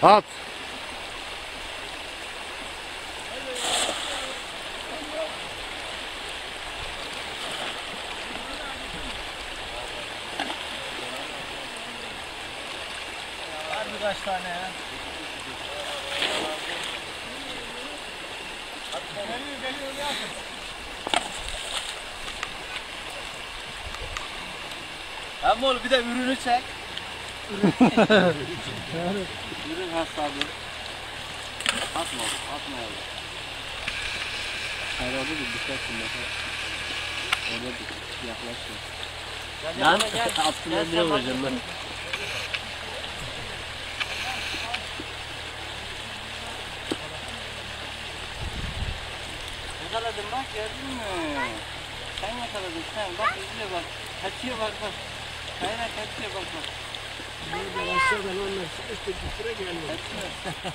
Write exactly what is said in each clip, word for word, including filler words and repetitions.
At. Var birkaç tane ya. Geliyor geliyor yakın. Ama oğlum bir de ürünü çek. Ürün hastalığı. Atma oğlum, atma oğlum. Hayır orada bir dikkat şimdi. Orada bir yaklaşıyor. Lan altına bile vuracağım ben. Yakaladın bak, gördün mü? Sen yakaladın sen, bak izle bak. Kaçıyor bak bak. Kaynak kaçıyor bak bak. Buradan aşağıdan onlar işte bir süre geliyor. Kaçıyor.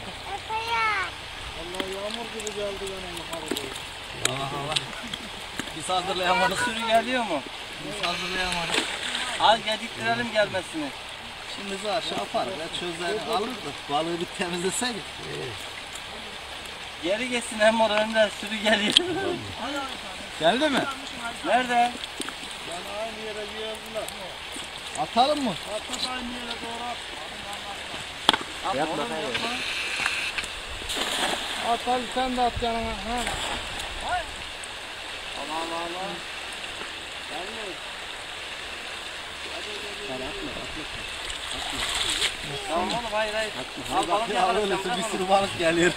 Vallahi yağmur gibi geldi benim yukarı doğru. Allah Allah. Biz hazırlayamadık. Sürü geliyor mu? Biz hazırlayamadık. Al geciktirelim gelmesini. Şimdi zor şey yaparız ya, çözlerini alırdık. Balığı bir temizleseydik. Geri geçsin hem orada önden sürü geliyor. Geldi mi? Nerede? Yani aynı yere geldiler. Atalım mı? Hatta aynı yere doğru at. Atma, yapma, oğlum, yapma. At hadi sen de at yanına. Ha. Allah Allah Allah. Gelmiyor. Sen atma, atma. Atma. Tamam oğlum, hayır hayır. Al balık yakalasın. Bir sürü balık geliyor.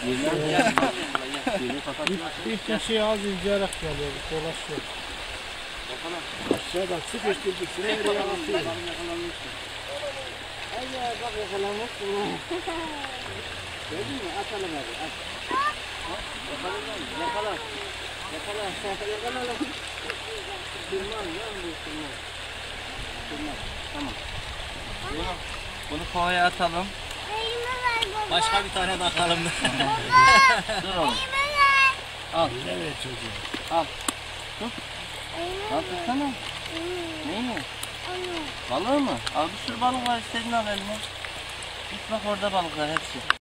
Bir kişi az izleyerek geliyor. Dolaşıyor. Aşağıdan sıkıştırdık. Şuraya bir yalasıyor. Hayır bak yakalanmış mı? Gördün mü? Atalım hadi. At. Yakalım lan. Yakala. Yakala. Yakala lan. Durmaz lan bu durmaz. Durmaz. Tamam. Bunu, bunu kovaya atalım. Başka bir tane de atalım. Dur oğlum. Al. Evet çocuğum. Al. Tut. Al tutsana. Neyi? Balığı mı? Al bir sürü balık var, istediğini al eline. Git bak orada balıklar hepsi.